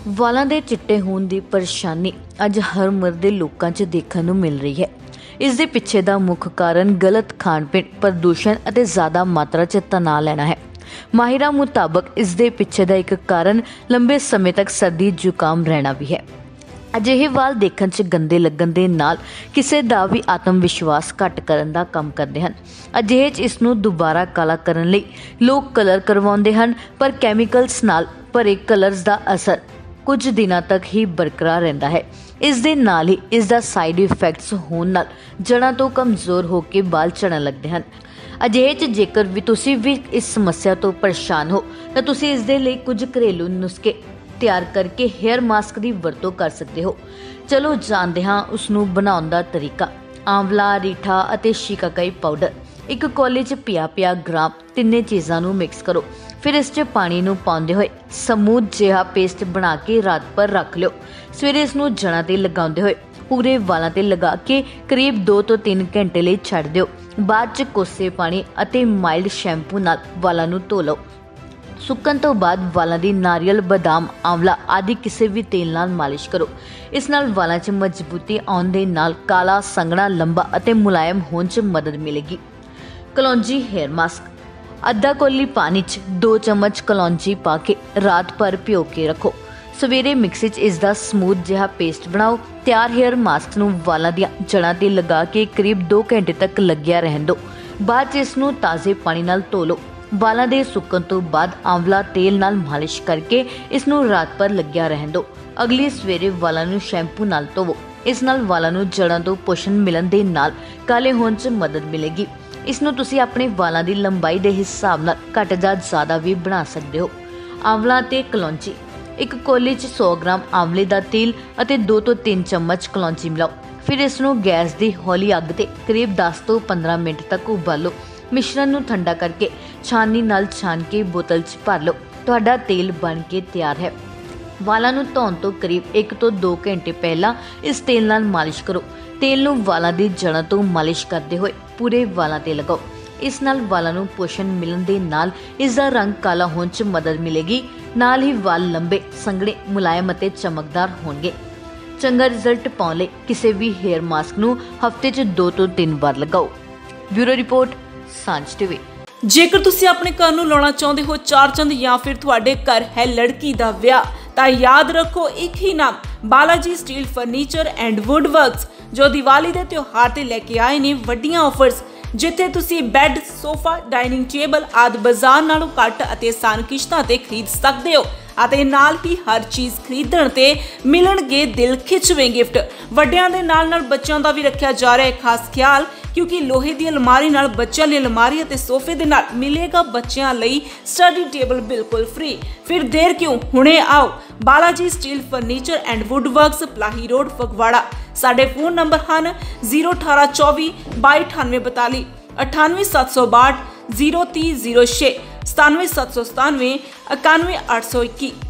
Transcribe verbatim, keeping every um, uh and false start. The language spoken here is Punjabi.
ਵਾਲਾਂ ਦੇ ਚਿੱਟੇ ਹੋਣ ਦੀ ਪਰੇਸ਼ਾਨੀ ਅੱਜ ਹਰ ਉਮਰ ਦੇ ਲੋਕਾਂ 'ਚ ਦੇਖਣ ਨੂੰ ਮਿਲ ਰਹੀ ਹੈ। ਇਸ ਦੇ ਪਿੱਛੇ ਦਾ ਮੁੱਖ ਕਾਰਨ ਗਲਤ ਖਾਣ ਪੀਣ, ਪ੍ਰਦੂਸ਼ਣ ਅਤੇ ਜ਼ਿਆਦਾ ਮਾਤਰਾ 'ਚ ਤਣਾਅ ਲੈਣਾ ਹੈ। ਮਾਹਿਰਾਂ ਮੁਤਾਬਕ ਇਸ ਦੇ ਪਿੱਛੇ ਦਾ ਇੱਕ ਕਾਰਨ ਲੰਬੇ ਸਮੇਂ ਤੱਕ ਸਰਦੀ ਜ਼ੁਕਾਮ ਰਹਿਣਾ ਵੀ ਹੈ। ਅਜਿਹੇ ਵਾਲ ਦੇਖਣ 'ਚ ਗੰਦੇ ਲੱਗਣ ਦੇ ਨਾਲ ਕਿਸੇ ਦਾ ਵੀ ਆਤਮ ਵਿਸ਼ਵਾਸ ਘੱਟ ਕਰਨ ਦਾ ਕੰਮ ਕਰਦੇ ਹਨ। ਅਜਿਹੇ 'ਚ ਇਸ ਨੂੰ ਦੁਬਾਰਾ ਕਾਲਾ ਕਰਨ ਲਈ ਲੋਕ ਕਲਰ ਕਰਵਾਉਂਦੇ ਹਨ, ਪਰ ਕੈਮੀਕਲਸ ਨਾਲ ਭਰੇ ਕਲਰਸ ਦਾ ਅਸਰ ਕੁਝ ਦਿਨਾਂ ਤੱਕ ਹੀ ਬਰਕਰਾਰ ਰਹਿੰਦਾ ਹੈ। ਇਸ ਦੇ ਨਾਲ ਹੀ ਇਸ ਦਾ ਸਾਈਡ ਇਫੈਕਟਸ ਹੋਣ ਨਾਲ ਜੜ੍ਹਾਂ ਤੋਂ ਕਮਜ਼ੋਰ ਹੋ ਕੇ ਵਾਲ ਝੜਨ ਲੱਗਦੇ ਹਨ। ਅਜਿਹੇ 'ਚ ਜੇਕਰ ਵੀ ਤੁਸੀਂ ਵੀ ਇਸ ਸਮੱਸਿਆ ਤੋਂ ਪਰੇਸ਼ਾਨ ਹੋ ਤਾਂ ਤੁਸੀਂ ਇਸ ਦੇ ਲਈ ਕੁਝ ਘਰੇਲੂ ਨੁਸਖੇ ਤਿਆਰ ਕਰਕੇ ਹੇਅਰ ਮਾਸਕ ਦੀ ਵਰਤੋਂ ਕਰ ਸਕਦੇ ਹੋ। ਚਲੋ ਜਾਣਦੇ ਹਾਂ ਉਸ ਨੂੰ ਬਣਾਉਣ ਦਾ ਤਰੀਕਾ। ਆਂਵਲਾ, ਰੀਠਾ ਅਤੇ ਸ਼ਿਕਾਕਾਈ ਪਾਊਡਰ ਇੱਕ ਕੌਲੀ 'ਚ ਪੰਜਾਹ ਗ੍ਰਾਮ ਤਿੰਨੇ ਚੀਜ਼ਾਂ ਨੂੰ ਮਿਕਸ ਕਰੋ। ਫਿਰ ਇਸ 'ਚ ਪਾਣੀ ਨੂੰ ਪਾਉਂਦੇ ਹੋਏ ਸਮੂਥ ਜਿਹਾ ਪੇਸਟ ਬਣਾ ਕੇ ਰਾਤ ਭਰ ਰੱਖ ਲਿਓ। ਸਵੇਰੇ ਇਸ ਨੂੰ ਜੜ੍ਹਾਂ ਤੇ ਲਗਾਉਂਦੇ ਹੋਏ ਪੂਰੇ ਵਾਲਾਂ ਤੇ ਲਗਾ ਕੇ ਕਰੀਬ ਦੋ ਤੋਂ ਤਿੰਨ ਘੰਟੇ ਲਈ ਛੱਡ ਦਿਓ। ਬਾਅਦ 'ਚ ਕੋਸੇ ਪਾਣੀ ਅਤੇ ਮਾਈਲਡ ਸ਼ੈਂਪੂ ਨਾਲ ਵਾਲਾਂ ਨੂੰ ਧੋ ਲਓ। ਸੁੱਕਣ ਤੋਂ ਬਾਅਦ ਵਾਲਾਂ ਦੀ ਨਾਰੀਅਲ, ਬਦਾਮ, ਆਂਵਲਾ ਆਦਿ ਕਿਸੇ ਵੀ ਤੇਲ ਨਾਲ ਮਾਲਿਸ਼ ਕਰੋ। ਇਸ ਨਾਲ ਵਾਲਾਂ 'ਚ ਮਜ਼ਬੂਤੀ ਆਉਣ ਦੇ ਨਾਲ ਕਾਲਾ, ਸੰਘਣਾ, ਲੰਬਾ ਅਤੇ ਮੁਲਾਇਮ ਹੋਣ 'ਚ ਮਦਦ ਮਿਲੇਗੀ। ਕਲੌਂਜੀ ਹੇਅਰ ਮਾਸਕ ਅੱਧਾ ਕੌਲੀ ਪਾਣੀ 'ਚ ਦੋ ਚਮਚ ਕਲੌਂਜੀ ਪਾ ਕੇ ਰਾਤ ਭਰ ਭਿਓ ਕੇ ਰੱਖੋ। ਸਵੇਰੇ ਮਿਕਸੀ 'ਚ ਇਸ ਦਾ ਸਮੂਥ ਜਿਹਾ ਪੇਸਟ ਬਣਾਓ। ਤਿਆਰ ਹੇਅਰ ਮਾਸਕ ਨੂੰ ਵਾਲਾਂ ਦੀਆਂ ਜੜ੍ਹਾਂ ਤੇ ਲਗਾ ਕੇ ਕਰੀਬ ਦੋ ਘੰਟੇ ਤੱਕ ਲੱਗਿਆ ਰਹਿਣ ਦਿਓ। ਬਾਅਦ 'ਚ ਇਸ ਨੂੰ ਤਾਜ਼ੇ ਪਾਣੀ ਨਾਲ ਧੋ ਲਓ। ਵਾਲਾਂ ਦੇ ਸੁੱਕਣ ਤੋਂ ਬਾਅਦ ਆਂਵਲਾ ਤੇਲ ਨਾਲ ਮਾਲਿਸ਼ ਕਰਕੇ ਇਸ ਨੂੰ ਰਾਤ ਭਰ ਲੱਗਿਆ ਰਹਿਣ ਦਿਓ। ਅਗਲੀ ਸਵੇਰੇ ਵਾਲਾਂ ਨੂੰ ਸ਼ੈਂਪੂ ਨਾਲ ਧੋਵੋ। ਇਸ ਨਾਲ ਵਾਲਾਂ ਨੂੰ ਜੜ੍ਹਾਂ ਤੋਂ ਪੋਸ਼ਣ ਮਿਲਣ ਦੇ ਨਾਲ ਕਾਲੇ ਹੋਣ 'ਚ ਮਦਦ ਮਿਲੇਗੀ। ਇਸ ਨੂੰ ਤੁਸੀਂ ਆਪਣੇ ਵਾਲਾਂ ਦੀ ਲੰਬਾਈ ਦੇ ਹਿਸਾਬ ਨਾਲ ਘੱਟ ਜਾਂ ਜ਼ਿਆਦਾ ਵੀ ਬਣਾ ਸਕਦੇ ਹੋ। ਆਂਵਲਾ ਤੇ ਕਲੌਂਜੀ ਇੱਕ ਕੌਲੀ 'ਚ ਸੌ ਗ੍ਰਾਮ ਆਂਵਲੇ ਦਾ ਤੇਲ ਅਤੇ ਦੋ ਤੋਂ ਤਿੰਨ ਚਮਚ ਕਲੌਂਜੀ ਮਿਲਾਓ। ਫਿਰ ਇਸ ਨੂੰ ਗੈਸ ਦੀ ਹੌਲੀ ਅੱਗ ਤੇ ਕਰੀਬ ਦਸ ਤੋਂ ਪੰਦਰਾਂ ਮਿੰਟ ਤੱਕ ਉਬਾਲੋ। ਮਿਸ਼ਰਣ ਨੂੰ ਠੰਡਾ ਕਰਕੇ ਛਾਨਣੀ ਨਾਲ ਛਾਨ ਕੇ ਬੋਤਲ 'ਚ ਭਰ ਲਓ। ਤੁਹਾਡਾ ਤੇਲ ਬਣ ਕੇ ਤਿਆਰ ਹੈ। ਵਾਲਾਂ ਨੂੰ ਧੋਣ ਤੋਂ ਕਰੀਬ ਇੱਕ ਤੋਂ ਦੋ ਘੰਟੇ ਪਹਿਲਾਂ ਇਸ ਤੇਲ ਨਾਲ ਮਾਲਿਸ਼ ਕਰੋ। ਤੇਲ ਨੂੰ ਵਾਲਾਂ ਦੀ ਜੜ੍ਹਾਂ ਤੋਂ ਮਾਲਿਸ਼ ਕਰਦੇ ਹੋਏ ਪੂਰੇ ਵਾਲਾਂ ਤੇ ਲਗਾਓ। ਇਸ ਨਾਲ ਵਾਲਾਂ ਨੂੰ ਪੋਸ਼ਣ ਮਿਲਣ ਦੇ ਨਾਲ ਇਸ ਦਾ ਰੰਗ ਕਾਲਾ ਹੋਣ 'ਚ ਮਦਦ ਮਿਲੇਗੀ। ਨਾਲ ਹੀ ਵਾਲ ਲੰਬੇ, ਸੰਘਣੇ, ਮੁਲਾਇਮ ਅਤੇ ਚਮਕਦਾਰ ਹੋਣਗੇ। ਚੰਗਾ ਰਿਜ਼ਲਟ ਪਾਉਣ ਲਈ ਕਿਸੇ ਵੀ ਹੇਅਰ ਮਾਸਕ ਨੂੰ ਹਫ਼ਤੇ 'ਚ ਦੋ ਤੋਂ ਤਿੰਨ ਵਾਰ ਲਗਾਓ। Bureau report, Sanjh TV. ਜੇਕਰ ਤੁਸੀਂ ਆਪਣੇ ਘਰ ਨੂੰ ਲਾਉਣਾ ਚਾਹੁੰਦੇ ਹੋ ਚਾਰ ਚੰਦ ਜਾਂ ਫਿਰ ਤੁਹਾਡੇ ਘਰ ਹੈ ਲੜਕੀ ਦਾ ਵਿਆਹ, ਤਾਂ ਯਾਦ ਰੱਖੋ ਇੱਕ ਹੀ ਨਾਮ, Balaji steel furniture and wood works, ਜੋ ਦੀਵਾਲੀ ਦੇ ਤਿਉਹਾਰ ਤੇ ਲੈ ਕੇ ਆਏ ਨੇ ਵੱਡੀਆਂ ਆਫਰਸ, ਜਿੱਥੇ ਤੁਸੀਂ ਬੈੱਡ, ਸੋਫਾ, ਡਾਈਨਿੰਗ ਟੇਬਲ ਆਦਿ ਬਾਜ਼ਾਰ ਨਾਲੋਂ ਘੱਟ ਅਤੇ ਆਸਾਨ ਕਿਸ਼ਤਾਂ ਤੇ ਖਰੀਦ ਸਕਦੇ ਹੋ। ਅਤੇ ਨਾਲ ਹੀ ਹਰ ਚੀਜ਼ ਖਰੀਦਣ ਤੇ ਮਿਲਣਗੇ ਦਿਲ ਖਿੱਚਵੇਂ ਗਿਫਟ। ਵੱਡਿਆਂ ਦੇ ਨਾਲ ਨਾਲ ਬੱਚਿਆਂ ਦਾ ਵੀ ਰੱਖਿਆ ਜਾ ਰਿਹਾ ਹੈ ਖਾਸ ਖਿਆਲ, ਕਿਉਂਕਿ ਲੋਹੇ ਦੀ ਅਲਮਾਰੀ ਨਾਲ ਬੱਚਿਆਂ ਲਈ ਅਲਮਾਰੀ ਅਤੇ ਸੋਫੇ ਦੇ ਨਾਲ ਮਿਲੇਗਾ ਬੱਚਿਆਂ ਲਈ ਸਟੱਡੀ ਟੇਬਲ ਬਿਲਕੁਲ ਫ੍ਰੀ। ਫਿਰ ਦੇਰ ਕਿਉਂ, ਹੁਣੇ ਆਓ Balaji steel furniture and wood works, Palahi road, Phagwara. ਸਾਡੇ ਫੋਨ ਨੰਬਰ ਹਨ ਜ਼ੀਰੋ ਅਠਾਰਾਂ ਚੌਵੀ ਬਾਈ ਅਠਾਨਵੇਂ ਬਤਾਲੀ, ਅਠਾਨਵੇਂ ਸੱਤ ਸੌ ਬਾਹਠ, ਜ਼ੀਰੋ ਤੀਹ ਜ਼ੀਰੋ ਛੇ, ਸਤਾਨਵੇਂ ਸੱਤ ਸੌ ਸਤਾਨਵੇਂ, ਇਕਾਨਵੇਂ ਅੱਠ ਸੌ ਇੱਕੀ।